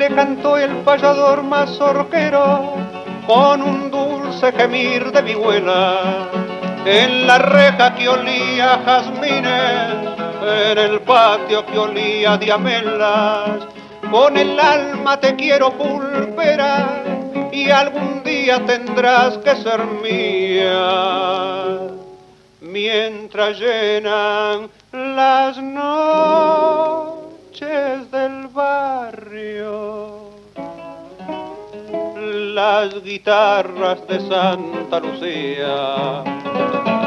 le cantó el payador mazorquero con un dulce gemir de vihuela. En la reja que olía a jazmines, en el patio que olía a diamelas, con el alma te quiero pulperar y algún día tendrás que ser mía. Mientras llenan las noches del barrio las guitarras de Santa Lucía.